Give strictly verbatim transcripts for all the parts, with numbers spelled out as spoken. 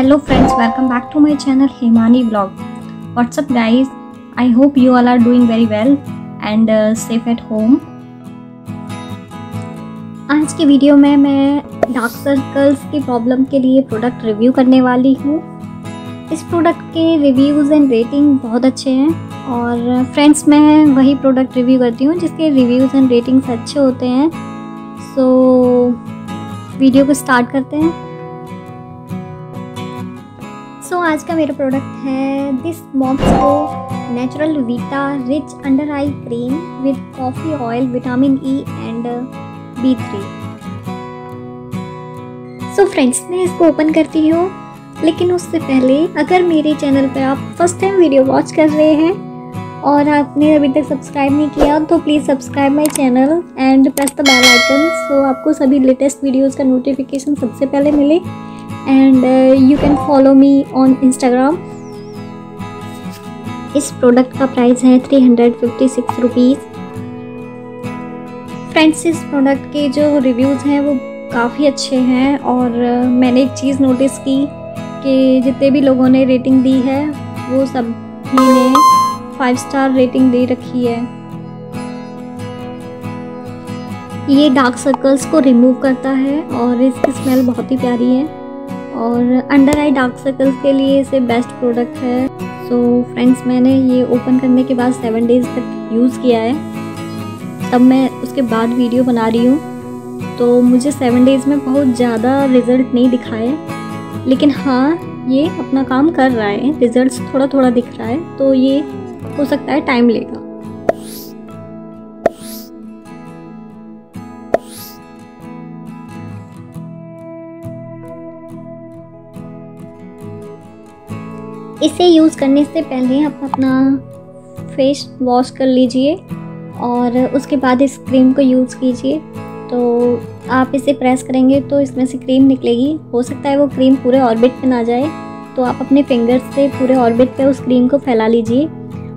Hello friends, welcome back to my channel Himani Vlog. What's up guys? I hope you all are doing very well and uh, safe at home. आज की video में मैं dark circles की problem के लिए product review करने वाली हूँ। इस प्रोडक्ट के रिव्यूज़ एंड रेटिंग बहुत अच्छे हैं और फ्रेंड्स मैं वही प्रोडक्ट रिव्यू करती हूँ जिसके रिव्यूज़ एंड रेटिंग्स अच्छे होते हैं। सो so, वीडियो को स्टार्ट करते हैं। सो so, आज का मेरा प्रोडक्ट है this Moms Co natural vita rich under eye cream with coffee oil vitamin E and B three. So friends मैं इसको ओपन करती हूँ, लेकिन उससे पहले अगर मेरे चैनल पर आप फर्स्ट टाइम वीडियो वॉच कर रहे हैं और आपने अभी तक सब्सक्राइब नहीं किया तो please subscribe my channel and press the bell icon so आपको सभी लेटेस्ट वीडियोज़ का नोटिफिकेशन सबसे पहले मिले। And you can follow me on Instagram. इस प्रोडक्ट का प्राइस है three hundred fifty six rupees. Friends इस प्रोडक्ट के जो रिव्यूज़ हैं वो काफ़ी अच्छे हैं और uh, मैंने एक चीज़ नोटिस की कि जितने भी लोगों ने रेटिंग दी है वो सभी ने फाइव स्टार रेटिंग दे रखी है। ये डार्क सर्कल्स को रिमूव करता है और इसकी स्मेल बहुत ही प्यारी है और अंडर आई डार्क सर्कल्स के लिए इसे बेस्ट प्रोडक्ट है। सो so, फ्रेंड्स मैंने ये ओपन करने के बाद सेवन डेज़ तक यूज़ किया है, तब मैं उसके बाद वीडियो बना रही हूँ। तो मुझे सेवन डेज़ में बहुत ज़्यादा रिज़ल्ट नहीं दिखा है, लेकिन हाँ ये अपना काम कर रहा है, रिज़ल्ट थोड़ा थोड़ा दिख रहा है, तो ये हो सकता है टाइम लेगा। इसे यूज़ करने से पहले आप अपना फेस वॉश कर लीजिए और उसके बाद इस क्रीम को यूज़ कीजिए। तो आप इसे प्रेस करेंगे तो इसमें से क्रीम निकलेगी। हो सकता है वो क्रीम पूरे ऑर्बिट पे ना जाए, तो आप अपने फिंगर्स से पूरे ऑर्बिट पे उस क्रीम को फैला लीजिए।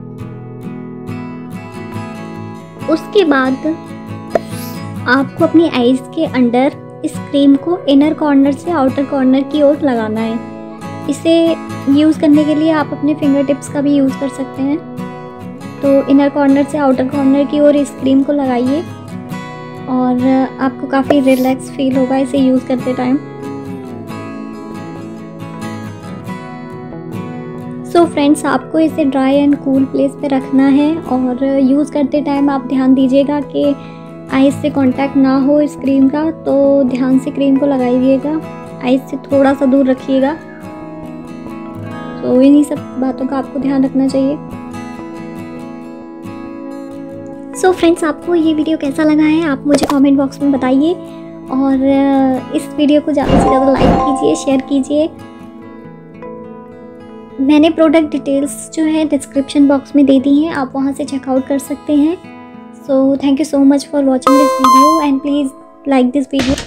उसके बाद आपको अपनी आईज के अंडर इस क्रीम को इनर कॉर्नर से आउटर कॉर्नर की ओर लगाना है। इसे यूज़ करने के लिए आप अपने फिंगर टिप्स का भी यूज़ कर सकते हैं। तो इनर कॉर्नर से आउटर कॉर्नर की ओर इस क्रीम को लगाइए और आपको काफ़ी रिलैक्स फील होगा इसे यूज़ करते टाइम। सो फ्रेंड्स आपको इसे ड्राई एंड कूल प्लेस पे रखना है और यूज़ करते टाइम आप ध्यान दीजिएगा कि आइस से कांटेक्ट ना हो इस क्रीम का, तो ध्यान से क्रीम को लगाइएगा, आइस से थोड़ा सा दूर रखिएगा। तो इन्हीं सब बातों का आपको ध्यान रखना चाहिए। सो so फ्रेंड्स आपको ये वीडियो कैसा लगा है आप मुझे कमेंट बॉक्स में बताइए और इस वीडियो को ज़्यादा से ज़्यादा लाइक कीजिए, शेयर कीजिए। मैंने प्रोडक्ट डिटेल्स जो है डिस्क्रिप्शन बॉक्स में दे दी हैं, आप वहाँ से चेकआउट कर सकते हैं। So thank you so much for watching this video and please like this video.